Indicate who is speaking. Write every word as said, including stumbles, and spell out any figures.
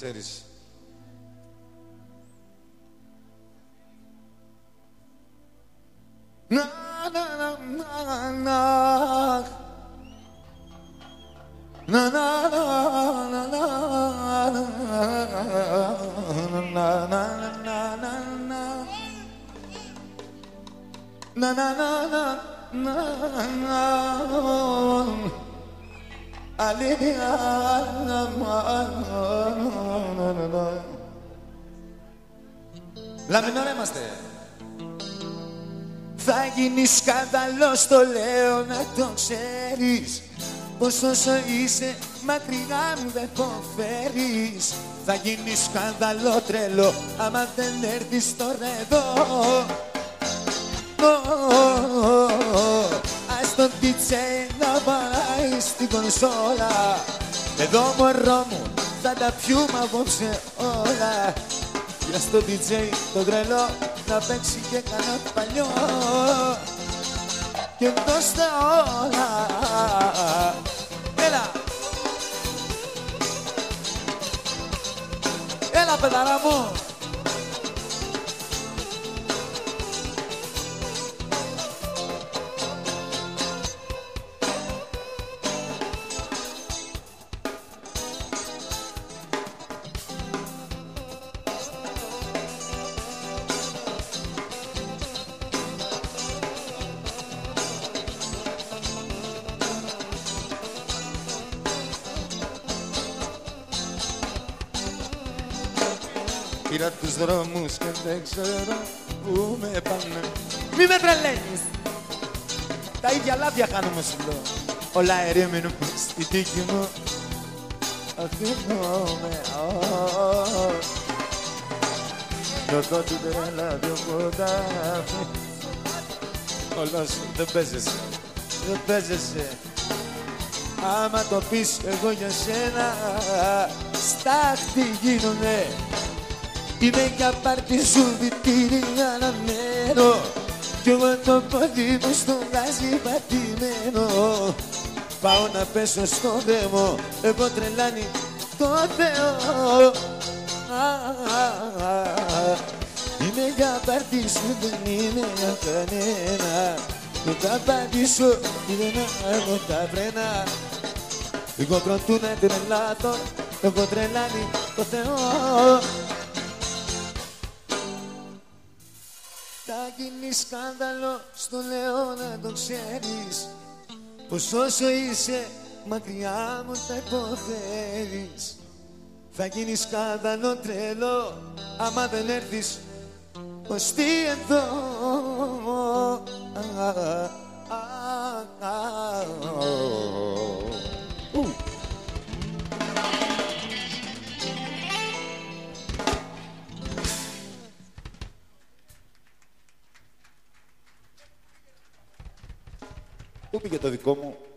Speaker 1: ξέρεις. Να, να, να, να, να. Να, να, να, να, να, να, να, να, να. Να, να, να, να, να, να. Αλήθεια, να, να, να. Λαμινόρα είμαστε. Θα γίνει σκάνδαλος, το λέω να το ξέρεις, πως όσο είσαι μακριά μου δεν υποφέρεις. Θα γίνει σκάνδαλο τρελό άμα δεν έρθεις τώρα εδώ. Ας τον ντι τζέι να πάει στην κονσόλα. Εδώ μωρό μου θα τα πιούμε απόψε όλα. Για στο ντι τζέι το τρελό να παίξει και κανένα παλιό και δώστε όλα. Έλα! Έλα παιδαρά μου! Πήρα τους δρόμους και δεν ξέρω πού με πάνε. Μη με τρελαίνεις! Τα ίδια λάδια κάνουμε σου λέω. Όλα ερήμενουν στη τύχη μου. Αφήνομαι. Το κότι τρέλα πιο κοντά. Όλα σου δεν παίζεσαι. Δεν παίζεσαι. Άμα το πεις εγώ για σένα στάχτη γίνομαι. Είμαι για πάρτι σου βιτήρια αναμένο κι εγώ το πόδι μου στο βγάζει πατημένο. Πάω να πέσω στο δρόμο, εγώ τρελάνει το Θεό. Είμαι για πάρτι σου, δεν είμαι για κανένα. Και θα πατήσω και δεν έχω τα φρένα. Εγώ πρωτού να τρελάθω, εγώ τρελάνει το Θεό. Θα γίνει σκάνδαλο, στο λέω να το ξέρεις, πως όσο είσαι μακριά μου θα υποφέρεις. Θα γίνει σκάνδαλο τρελό άμα δεν έρθεις πως τι εδώ. Πού πήγε το δικό μου?